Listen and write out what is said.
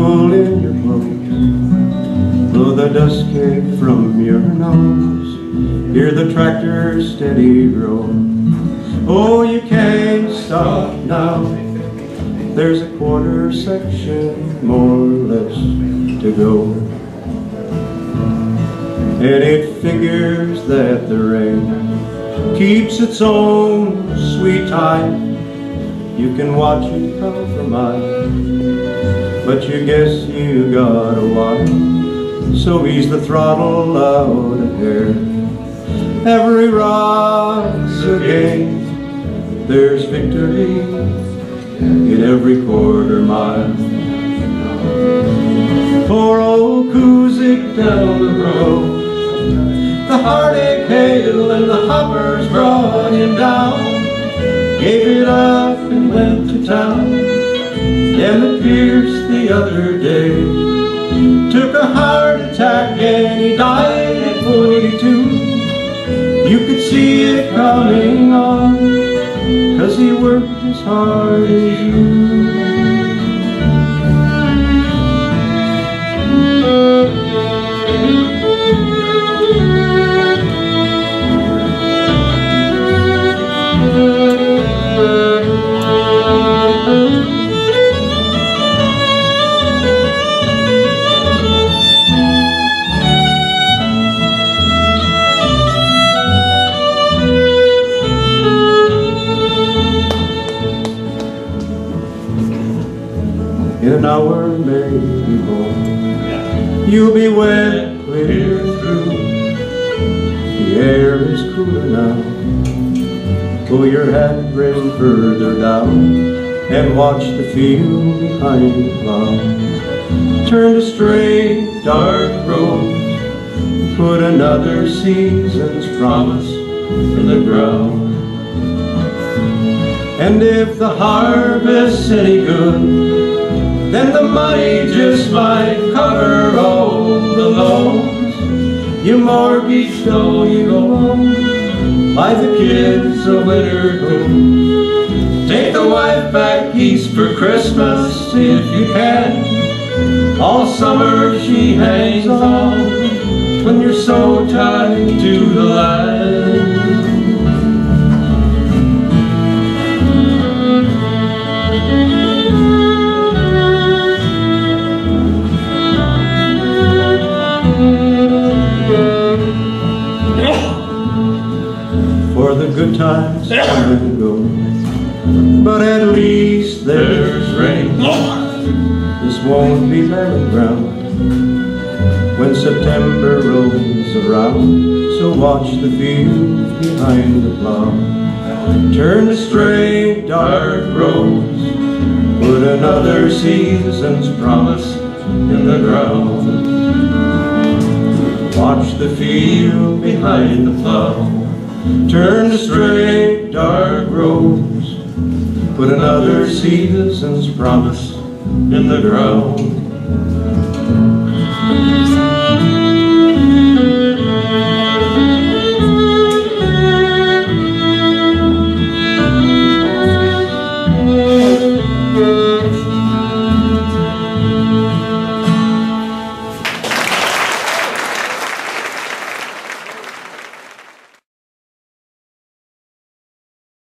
pull in your clothes, blow the dust cake from your nose, hear the tractor steady roll. Oh, you can't stop now, there's a quarter section more or less to go. And it figures that the rain keeps its own sweet time. You can watch it come from miles, but you guess you got a while. So ease the throttle out of here. Every rock's a game, there's victory in every quarter mile. Poor old Kuzik down the road, the heartache hail and the hoppers brought him down. Gave it up and went to town. Emmett Pierce the other day took a heart attack and he died at 42. You could see it coming on, 'cause he worked as hard as you. In an hour, maybe more, you'll be wet clear through. The air is cooler now. Pull your hat brim further down and watch the field behind the plow. Turn to straight, dark road, put another season's promise in the ground. And if the harvest's any good, then the money just might cover all the loans. You mortgage though you go home, buy the kids a winter home. Take the wife back east for Christmas if you can. All summer she hangs on when you're so tied to the land. For the good times come and go, but at least there's rain. This won't be merry-go-round when September rolls around. So watch the field behind the plow. Turn to straight, dark roads, put another season's promise in the ground. Watch the field behind the plow. Turn to straight, dark roads, put another season's promise in the ground.